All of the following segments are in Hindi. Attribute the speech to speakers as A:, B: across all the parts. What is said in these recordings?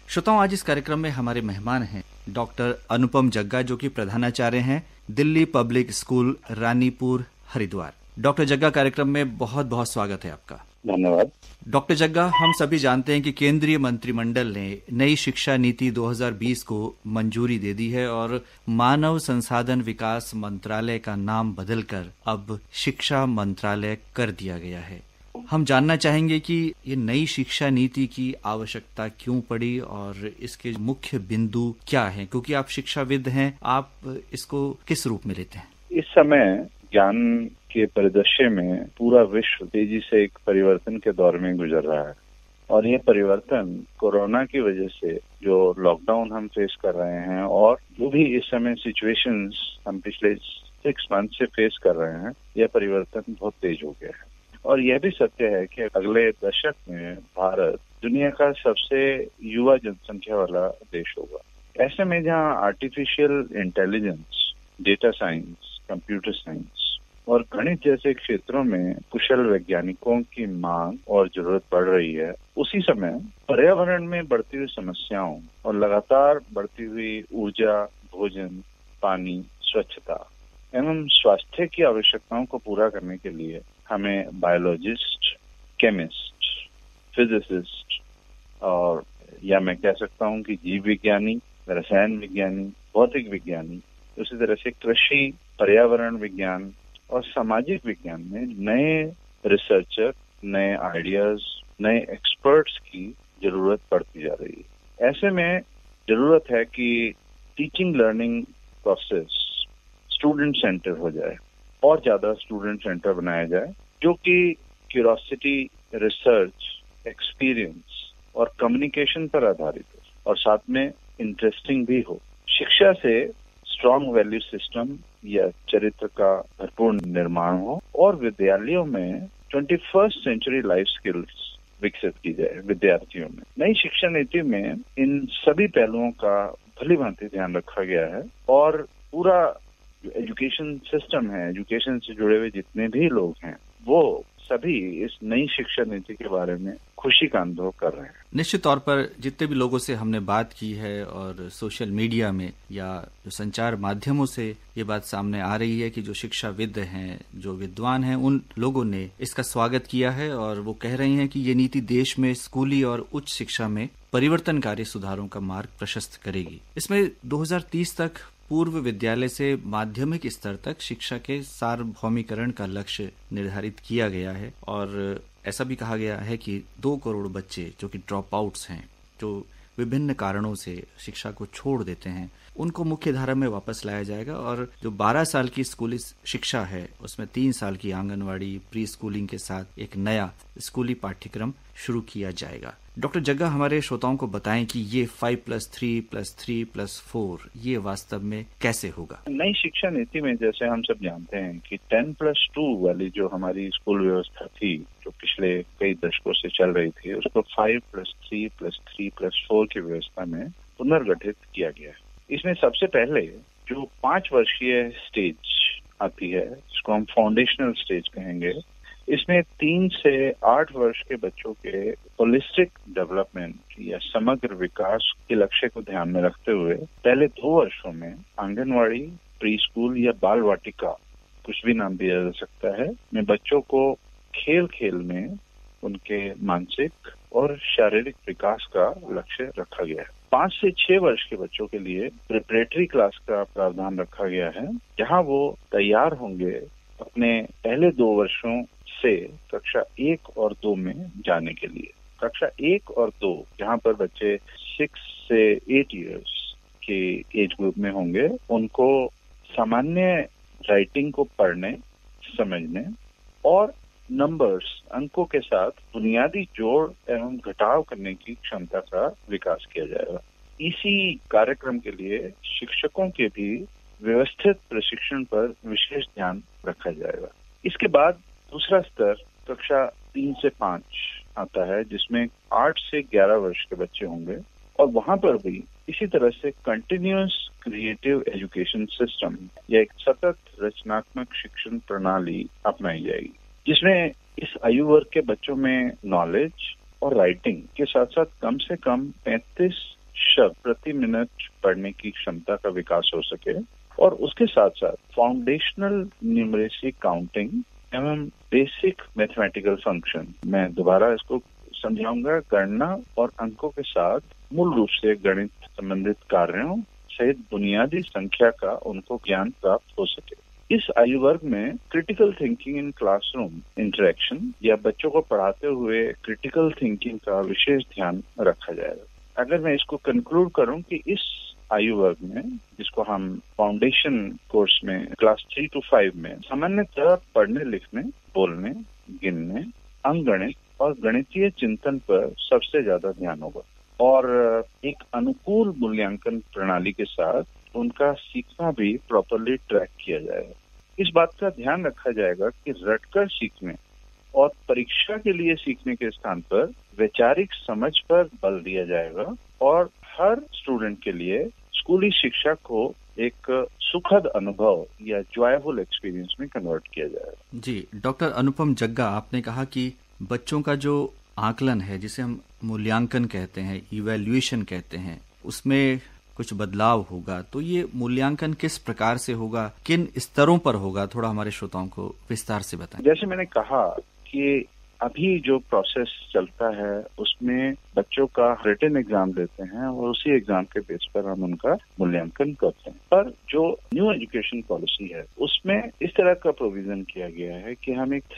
A: श्रोताओं, आज इस कार्यक्रम में हमारे मेहमान हैं डॉक्टर अनुपम जग्गा, जो कि प्रधानाचार्य हैं Delhi public school, Ranipur, Haridwar. Doctor Jagga, कार्यक्रम में बहुत बहुत स्वागत है आपका।
B: धन्यवाद।
A: डॉक्टर जग्गा, हम सभी जानते हैं कि केंद्रीय मंत्रिमंडल ने नई शिक्षा नीति 2020 को मंजूरी दे दी है और मानव संसाधन विकास मंत्रालय का नाम बदलकर अब शिक्षा मंत्रालय कर दिया गया है। हम जानना चाहेंगे कि ये नई शिक्षा नीति की आवश्यकता क्यों पड़ी और इसके मुख्य बिंदु क्या हैं, क्योंकि आप शिक्षाविद हैं, आप इसको किस रूप में लेते हैं?
B: इस समय ज्ञान के परिदृश्य में पूरा विश्व तेजी से एक परिवर्तन के दौर में गुजर रहा है और ये परिवर्तन कोरोना की वजह से जो लॉकडाउन हम फेस कर रहे हैं और जो भी इस समय सिचुएशंस हम पिछले 6 मंथ से फेस कर रहे हैं, यह परिवर्तन बहुत तेज हो गया है। और यह भी सत्य है कि अगले दशक में भारत दुनिया का सबसे युवा जनसंख्या वाला देश होगा। ऐसे में जहां artificial intelligence, data science, computer science और गणित जैसे क्षेत्रों में कुशल वैज्ञानिकों की मांग और जरूरत बढ़ रही है, उसी समय पर्यावरण में बढ़ती हुई समस्याओं और लगातार बढ़ती हुई ऊर्जा, भोजन, पानी, स्वच्छता एवं स्वास्थ्य की आवश्यकताओं को पूरा करने के लिए हमें बायोलॉजिस्ट, केमिस्ट, फिजिसिस्ट और या मैं कह सकता हूं कि जीव विज्ञानी, रसायन विज्ञानी, भौतिक विज्ञानी, उसी तरह से कृषि, पर्यावरण विज्ञान और सामाजिक विज्ञान में नए रिसर्चर, नए आइडियाज, नए एक्सपर्ट्स की जरूरत पड़ती जा रही है। ऐसे में जरूरत है कि teaching learning process student centre हो जाए और ज्यादा स्टूडेंट सेंटर बनाया जाए, जो कि क्यूरियोसिटी, रिसर्च, एक्सपीरियंस और कम्युनिकेशन पर आधारित हो और साथ में इंटरेस्टिंग भी हो। शिक्षा से स्ट्रॉन्ग वैल्यू सिस्टम या चरित्र का भरपूर निर्माण हो और विद्यालयों में 21st सेंचुरी लाइफ स्किल्स विकसित की जाए विद्यार्थियों में। नई शिक्षा नीति में इन सभी पहलुओं का भली भांति ध्यान रखा गया है और पूरा जो एजुकेशन सिस्टम है, एजुकेशन से जुड़े हुए जितने भी लोग हैं, वो सभी इस नई शिक्षा नीति के बारे में खुशी का अनुभव कर रहे हैं।
A: निश्चित तौर पर जितने भी लोगों से हमने बात की है और सोशल मीडिया में या जो संचार माध्यमों से ये बात सामने आ रही है कि जो शिक्षाविद हैं, जो विद्वान हैं, उन लोगों ने इसका स्वागत किया है और वो कह रहे हैं कि ये नीति देश में स्कूली और उच्च शिक्षा में परिवर्तनकारी सुधारों का मार्ग प्रशस्त करेगी। इसमें 2030 तक पूर्व विद्यालय से माध्यमिक स्तर तक शिक्षा के सार्वभौमिकरण का लक्ष्य निर्धारित किया गया है और ऐसा भी कहा गया है कि 2 करोड़ बच्चे जो कि ड्रॉप आउट्स हैं, जो विभिन्न कारणों से शिक्षा को छोड़ देते हैं, उनको मुख्य धारा में वापस लाया जाएगा और जो 12 साल की स्कूली शिक्षा है उसमें 3 साल की आंगनवाड़ी, प्री स्कूलिंग के साथ एक नया स्कूली पाठ्यक्रम शुरू किया जाएगा। डॉक्टर जग्गा, हमारे श्रोताओं को बताएं कि ये 5+3+3+4 ये वास्तव में कैसे होगा?
B: नई शिक्षा नीति में जैसे हम सब जानते हैं कि 10+2 वाली जो हमारी स्कूल व्यवस्था थी, जो पिछले कई दशकों से चल रही थी, उसको 5+3+3+4 की व्यवस्था में पुनर्गठित किया गया है। इसमें सबसे पहले जो 5 वर्षीय स्टेज आती है, जिसको हम फाउंडेशनल स्टेज कहेंगे, इसमें 3 से 8 वर्ष के बच्चों के होलिस्टिक डेवलपमेंट या समग्र विकास के लक्ष्य को ध्यान में रखते हुए पहले 2 वर्षों में आंगनवाड़ी, प्री स्कूल या बाल वाटिका, कुछ भी नाम दिया जा सकता है, में बच्चों को खेल खेल में उनके मानसिक और शारीरिक विकास का लक्ष्य रखा गया है। 5 से 6 वर्ष के बच्चों के लिए प्रिपरेटरी क्लास का प्रावधान रखा गया है, जहां वो तैयार होंगे अपने पहले 2 वर्षों से कक्षा 1 और 2 में जाने के लिए। कक्षा 1 और 2 जहां पर बच्चे 6 से 8 इयर्स के एज ग्रुप में होंगे, उनको सामान्य राइटिंग को पढ़ने, समझने और नंबर्स, अंकों के साथ बुनियादी जोड़ एवं घटाव करने की क्षमता का विकास किया जाएगा। इसी कार्यक्रम के लिए शिक्षकों के भी व्यवस्थित प्रशिक्षण पर विशेष ध्यान रखा जाएगा। इसके बाद दूसरा स्तर कक्षा 3 से 5 आता है, जिसमें 8 से 11 वर्ष के बच्चे होंगे और वहां पर भी इसी तरह से कंटिन्यूअस क्रिएटिव एजुकेशन सिस्टम या एक सतत रचनात्मक शिक्षण प्रणाली अपनाई जाएगी, जिसमें इस आयु वर्ग के बच्चों में नॉलेज और राइटिंग के साथ साथ कम से कम 35 शब्द प्रति मिनट पढ़ने की क्षमता का विकास हो सके और उसके साथ साथ फाउंडेशनल न्यूमरेसी काउंटिंग एवं बेसिक मैथमेटिकल फंक्शन, मैं दोबारा इसको समझाऊंगा, गणना और अंकों के साथ मूल रूप से गणित संबंधित कार्यों सहित बुनियादी संख्या का उनको ज्ञान प्राप्त हो सके। इस आयु वर्ग में critical thinking in classroom interaction या बच्चों को पढ़ाते हुए क्रिटिकल थिंकिंग का विशेष ध्यान रखा जाएगा। अगर मैं इसको कंक्लूड करूं कि इस आयु वर्ग में, जिसको हम फाउंडेशन कोर्स में क्लास 3 to 5 में सामान्यतः पढ़ने लिखने, बोलने, गिनने, अंकगणित और गणितीय चिंतन पर सबसे ज्यादा ध्यान होगा और एक अनुकूल मूल्यांकन प्रणाली के साथ उनका सीखना भी प्रॉपरली ट्रैक किया जाएगा। इस बात का ध्यान रखा जाएगा कि रटकर सीखने और परीक्षा के लिए सीखने के स्थान पर वैचारिक समझ पर बल दिया जाएगा और हर स्टूडेंट के लिए स्कूली शिक्षा को एक सुखद अनुभव या जॉयफुल एक्सपीरियंस में कन्वर्ट किया जाएगा।
A: जी, डॉक्टर अनुपम जग्गा, आपने कहा कि बच्चों का जो आकलन है, जिसे हम मूल्यांकन कहते हैं, इवैल्यूएशन कहते हैं, उसमें कुछ बदलाव होगा। तो ये मूल्यांकन किस प्रकार से होगा, किन स्तरों पर होगा, थोड़ा हमारे श्रोताओं को विस्तार से बताएं।
B: जैसे मैंने कहा कि अभी जो प्रोसेस चलता है उसमें बच्चों का रिटन एग्जाम देते हैं और उसी एग्जाम के बेस पर हम उनका मूल्यांकन करते हैं। पर जो न्यू एजुकेशन पॉलिसी है उसमें इस तरह का प्रोविजन किया गया है कि हम एक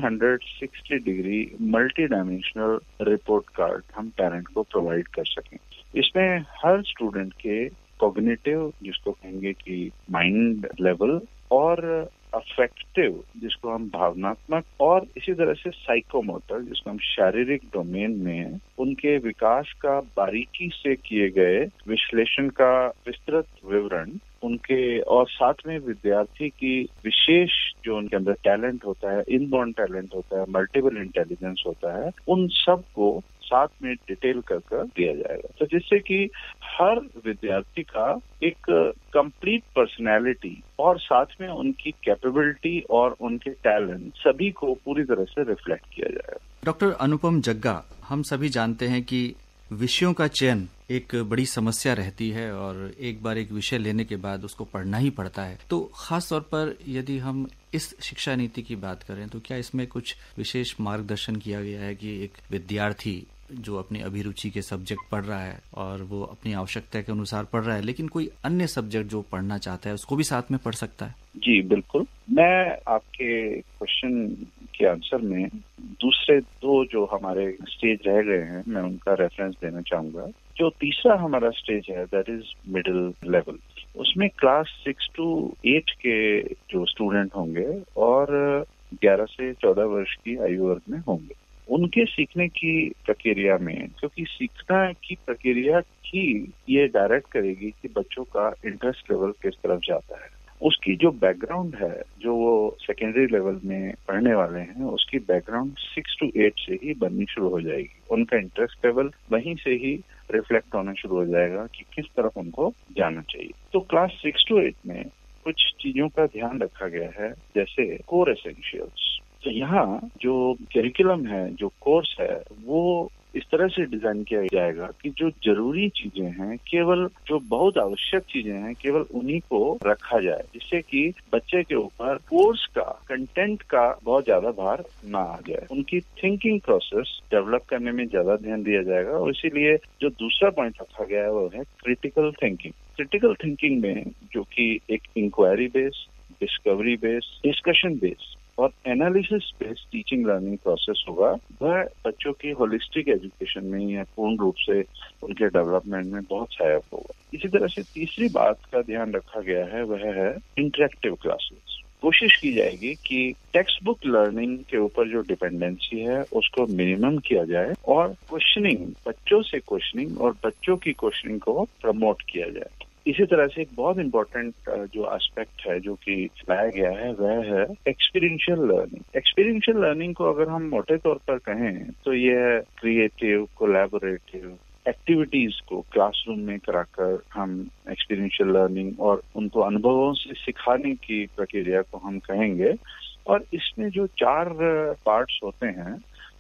B: 360 degree multi dimensional report card हम पेरेंट को प्रोवाइड कर सकें। इसमें हर स्टूडेंट के कॉग्निटिव, जिसको कहेंगे कि माइंड लेवल, और अफेक्टिव, जिसको हम भावनात्मक, और इसी तरह से साइकोमोटर, जिसको हम शारीरिक डोमेन में उनके विकास का बारीकी से किए गए विश्लेषण का विस्तृत विवरण उनके, और साथ में विद्यार्थी की विशेष जो उनके अंदर टैलेंट होता है, इनबॉर्न टैलेंट होता है, मल्टीपल इंटेलिजेंस होता है, उन सब को साथ में डिटेल कर दिया जाएगा, तो जिससे कि हर विद्यार्थी का एक कंप्लीट पर्सनैलिटी और साथ में उनकी कैपेबिलिटी और उनके टैलेंट सभी को पूरी तरह से रिफ्लेक्ट किया जाएगा।
A: डॉक्टर अनुपम जग्गा, हम सभी जानते हैं कि विषयों का चयन एक बड़ी समस्या रहती है और एक बार एक विषय लेने के बाद उसको पढ़ना ही पड़ता है। तो खास तौर पर यदि हम इस शिक्षा नीति की बात करें तो क्या इसमें कुछ विशेष मार्गदर्शन किया गया है कि एक विद्यार्थी जो अपनी अभिरुचि के सब्जेक्ट पढ़ रहा है और वो अपनी आवश्यकता के अनुसार पढ़ रहा है, लेकिन कोई अन्य सब्जेक्ट जो पढ़ना चाहता है उसको भी साथ में पढ़ सकता है?
B: जी बिल्कुल। मैं आपके क्वेश्चन के आंसर में दूसरे दो जो हमारे स्टेज रह गए हैं मैं उनका रेफरेंस देना चाहूंगा। जो तीसरा हमारा स्टेज है दैट इज मिडिल लेवल, उसमें क्लास 6 to 8 के जो स्टूडेंट होंगे और 11 से 14 वर्ष की आयु वर्ग में होंगे, उनके सीखने की प्रक्रिया में, क्योंकि सीखना की प्रक्रिया ही ये डायरेक्ट करेगी कि बच्चों का इंटरेस्ट लेवल किस तरफ जाता है, उसकी जो बैकग्राउंड है, जो वो सेकेंडरी लेवल में पढ़ने वाले हैं, उसकी बैकग्राउंड 6 to 8 से ही बननी शुरू हो जाएगी। उनका इंटरेस्ट लेवल वहीं से ही रिफ्लेक्ट होना शुरू हो जाएगा कि किस तरफ उनको जाना चाहिए। तो क्लास 6 to 8 में कुछ चीजों का ध्यान रखा गया है, जैसे कोर एसेंशियल्स। तो यहाँ जो करिकुलम है, जो कोर्स है, वो इस तरह से डिजाइन किया जाएगा कि जो जरूरी चीजें हैं, केवल जो बहुत आवश्यक चीजें हैं, केवल उन्हीं को रखा जाए, जिससे कि बच्चे के ऊपर कोर्स का कंटेंट का बहुत ज्यादा भार ना आ जाए। उनकी थिंकिंग प्रोसेस डेवलप करने में ज्यादा ध्यान दिया जाएगा और इसीलिए जो दूसरा पॉइंट रखा गया है वो है क्रिटिकल थिंकिंग। क्रिटिकल थिंकिंग में जो कि एक inquiry based, discovery based, discussion based और analysis based teaching learning process होगा, वह बच्चों की होलिस्टिक एजुकेशन में या पूर्ण रूप से उनके डेवलपमेंट में बहुत सहायक होगा। इसी तरह से तीसरी बात का ध्यान रखा गया है वह है इंटरेक्टिव क्लासेस। कोशिश की जाएगी कि टेक्स्ट बुक लर्निंग के ऊपर जो डिपेंडेंसी है उसको मिनिमम किया जाए और क्वेश्चनिंग, बच्चों से क्वेश्चनिंग और बच्चों की क्वेश्चनिंग को प्रमोट किया जाए। इसी तरह से एक बहुत इम्पोर्टेंट जो एस्पेक्ट है जो कि लाया गया है वह है एक्सपीरियंशियल लर्निंग। एक्सपीरियंशियल लर्निंग को अगर हम मोटे तौर पर कहें तो यह क्रिएटिव, कोलैबोरेटिव एक्टिविटीज को क्लासरूम में कराकर हम एक्सपीरियंशियल लर्निंग और उनको अनुभवों से सिखाने की प्रक्रिया को हम कहेंगे। और इसमें जो 4 पार्ट्स होते हैं,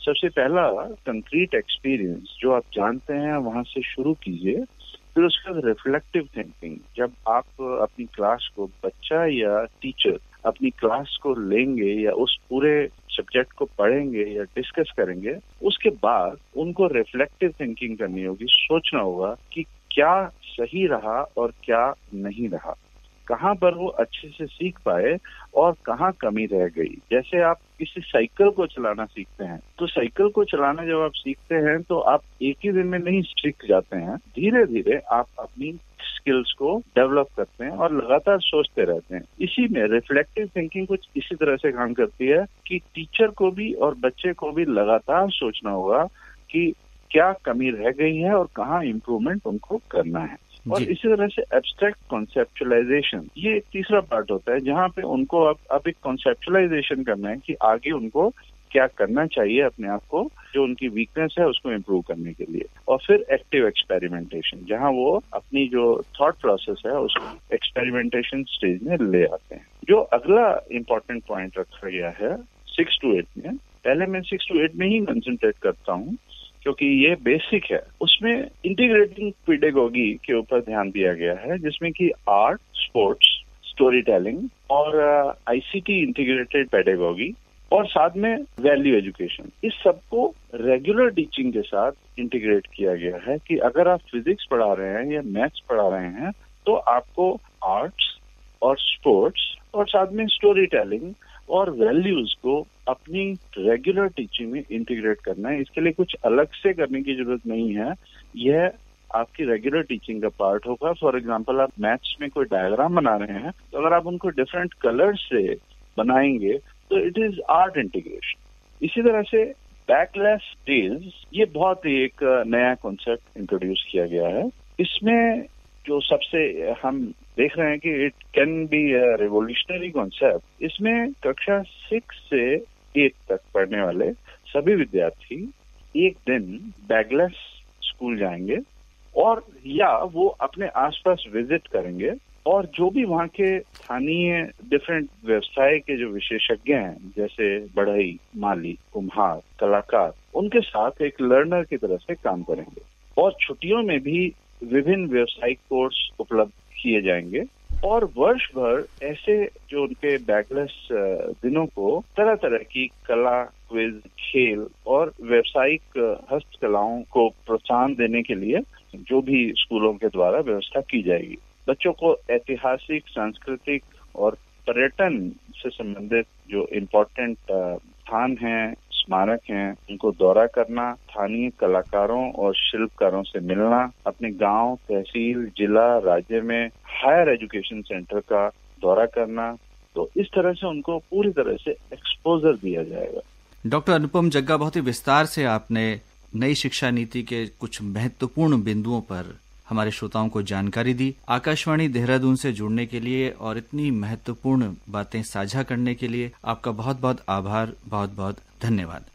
B: सबसे पहला कंक्रीट एक्सपीरियंस जो आप जानते हैं वहां से शुरू कीजिए। फिर उसके बाद रिफ्लेक्टिव थिंकिंग, जब आप अपनी क्लास को, बच्चा या टीचर अपनी क्लास को लेंगे या उस पूरे सब्जेक्ट को पढ़ेंगे या डिस्कस करेंगे, उसके बाद उनको रिफ्लेक्टिव थिंकिंग करनी होगी, सोचना होगा कि क्या सही रहा और क्या नहीं रहा, कहाँ पर वो अच्छे से सीख पाए और कहाँ कमी रह गई। जैसे आप किसी साइकिल को चलाना सीखते हैं, तो साइकिल को चलाना जब आप सीखते हैं तो आप एक ही दिन में नहीं सीख जाते हैं, धीरे धीरे आप अपनी स्किल्स को डेवलप करते हैं और लगातार सोचते रहते हैं। इसी में रिफ्लेक्टिव थिंकिंग कुछ इसी तरह से काम करती है कि टीचर को भी और बच्चे को भी लगातार सोचना होगा कि क्या कमी रह गई है और कहाँ इम्प्रूवमेंट उनको करना है। और इसी तरह से एब्स्ट्रैक्ट कॉन्सेप्चुलाइजेशन, ये तीसरा पार्ट होता है जहाँ पे उनको अब एक कॉन्सेप्चुलाइजेशन करना है कि आगे उनको क्या करना चाहिए अपने आप को, जो उनकी वीकनेस है उसको इम्प्रूव करने के लिए। और फिर एक्टिव एक्सपेरिमेंटेशन, जहाँ वो अपनी जो थॉट प्रोसेस है उसको एक्सपेरिमेंटेशन स्टेज में ले आते हैं। जो अगला इम्पोर्टेंट पॉइंट रखा गया है 6 to 8 में, पहले मैं 6 to 8 में ही कंसंट्रेट करता हूँ क्योंकि ये बेसिक है। उसमें इंटीग्रेटिंग पेडागोजी के ऊपर ध्यान दिया गया है, जिसमें कि आर्ट, स्पोर्ट्स, स्टोरी टेलिंग और आईसीटी इंटीग्रेटेड पेडागोजी और साथ में वैल्यू एजुकेशन, इस सबको रेगुलर टीचिंग के साथ इंटीग्रेट किया गया है कि अगर आप फिजिक्स पढ़ा रहे हैं या मैथ्स पढ़ा रहे हैं तो आपको आर्ट्स और स्पोर्ट्स और साथ में स्टोरी टेलिंग और वैल्यूज को अपनी रेगुलर टीचिंग में इंटीग्रेट करना है। इसके लिए कुछ अलग से करने की जरूरत नहीं है, यह आपकी रेगुलर टीचिंग का पार्ट होगा। फॉर एग्जांपल, आप मैथ्स में कोई डायग्राम बना रहे हैं तो अगर आप उनको डिफरेंट कलर से बनाएंगे तो इट इज आर्ट इंटीग्रेशन। इसी तरह से बैकलेस डेज, ये बहुत ही एक नया कॉन्सेप्ट इंट्रोड्यूस किया गया है। इसमें जो सबसे हम देख रहे हैं कि it can be a revolutionary concept. इसमें कक्षा 6 से 8 तक पढ़ने वाले सभी विद्यार्थी एक दिन बैगलेस स्कूल जाएंगे और या वो अपने आसपास विजिट करेंगे और जो भी वहाँ के स्थानीय डिफरेंट व्यवसाय के जो विशेषज्ञ हैं, जैसे बढ़ई, माली, कुम्हार, कलाकार, उनके साथ एक लर्नर की तरह से काम करेंगे। और छुट्टियों में भी विभिन्न व्यावसायिक कोर्स उपलब्ध किए जाएंगे और वर्ष भर ऐसे जो उनके बैगलेस दिनों को तरह तरह की कला, क्विज, खेल और व्यावसायिक हस्तकलाओं को प्रोत्साहन देने के लिए जो भी स्कूलों के द्वारा व्यवस्था की जाएगी। बच्चों को ऐतिहासिक, सांस्कृतिक और पर्यटन से संबंधित जो इम्पोर्टेंट स्थान हैं, स्मारक हैं, उनको दौरा करना, स्थानीय कलाकारों और शिल्पकारों से मिलना, अपने गांव, तहसील, जिला, राज्य में हायर एजुकेशन सेंटर का दौरा करना, तो इस तरह से उनको पूरी तरह से एक्सपोजर दिया जाएगा।
A: डॉक्टर अनुपम जग्गा, बहुत ही विस्तार से आपने नई शिक्षा नीति के कुछ महत्वपूर्ण बिंदुओं पर हमारे श्रोताओं को जानकारी दी। आकाशवाणी देहरादून से जुड़ने के लिए और इतनी महत्वपूर्ण बातें साझा करने के लिए आपका बहुत बहुत आभार, बहुत बहुत धन्यवाद।